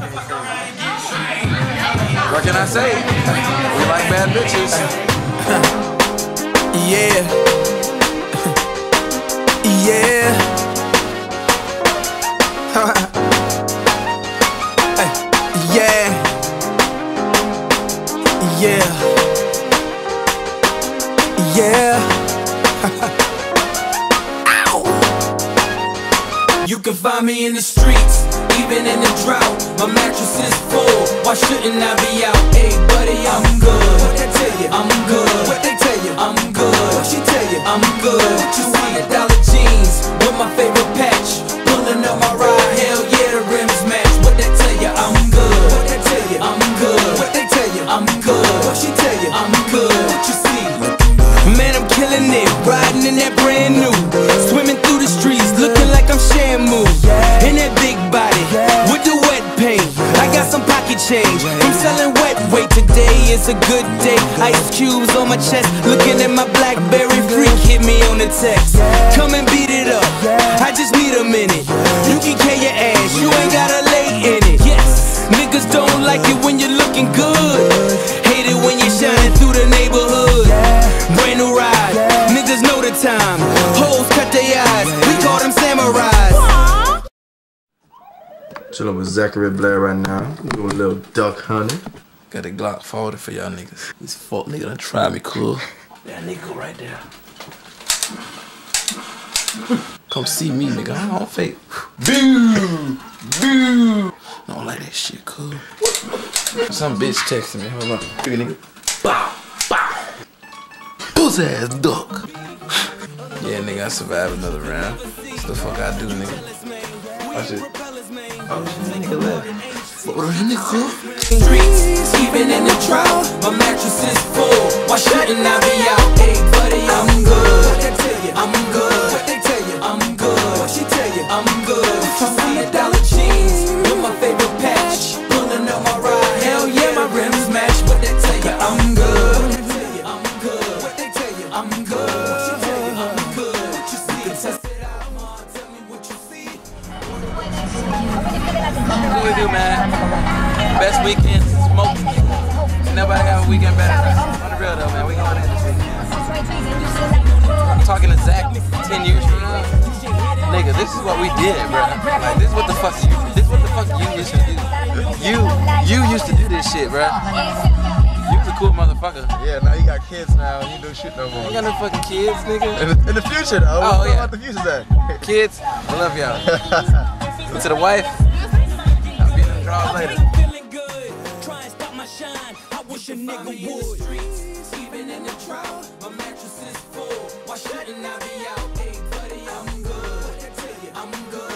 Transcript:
What can I say? We like bad bitches. Yeah. Yeah. Yeah. Yeah. Yeah. Ow. You can find me in the streets, even in the drought. My mattress is full, why shouldn't I be out? Hey buddy, I'm good. What they tell you? I'm good. What they tell you? I'm good. What she tell you? I'm good. What you see? $1 jeans with my favorite patch, pulling up my ride. Hell yeah, the rims match. What they tell you? I'm good. What they tell you? I'm good. What they tell you? I'm good. What she tell you? I'm good. What you see? Man, I'm killing it, riding in that brand new, swimming through the streets, looking like I'm Shamu. In that big body, with the wet paint, I got some pocket change from selling wet weight. Today is a good day, ice cubes on my chest, looking at my BlackBerry. Freak hit me on the text, come and beat it up, I just need a minute. You can carry your ass, you ain't gotta lay in it. Yes, niggas don't like it when you're looking good, hate it when you're shining through the neighborhood. Brand new ride, niggas know the time, hoes cut their eyes, we call them samurais. Chillin' with Zachary Blair right now. Doing a little duck hunting. Got a Glock 40 for y'all niggas. This fuck nigga done try me cool. That nigga right there. Come see me, nigga. I don't fake. Boo! Boo! I don't like that shit, cool. Some bitch texting me. Hold on. Here, nigga. Bow! Bow! Pussy ass duck. Yeah, nigga, I survived another round. That's the fuck I do, nigga. Watch it. Oh shit, nigga left. What were that nigga cool? Streets, even in the drought, my mattress is full, why shouldn't I be out? Hey buddy, I'm good. What they tell you? I'm good. What they tell you? I'm good. What she tell you? I'm good. You see $1 jeans with my favorite patch, pulling up my ride. Hell yeah, my rims match. What they tell you? I'm good. What they tell you? I'm good. What they tell you? I'm good. What she tell you? I'm good. What you see? Test it out, ma. Tell me what you see. What we do, man? Best weekend, smoking. Nobody got a weekend better. On the real though, man. We going in this weekend. I'm talking to Zach 10 years from now. Nigga, this is what we did, bro. Like, this is what the fuck you used to do. You used to do this shit, bro. You was a cool motherfucker. Yeah, now you got kids now. You do shit no more. You got no fucking kids, nigga. In the future, though. Oh, yeah. What the future that? Kids, I love y'all. To the wife, I'll be in the draws later. A nigga would. Even in the drought, my mattress is full. Why shouldn't I be out? Hey buddy, I'm good. What they tell you? I'm good.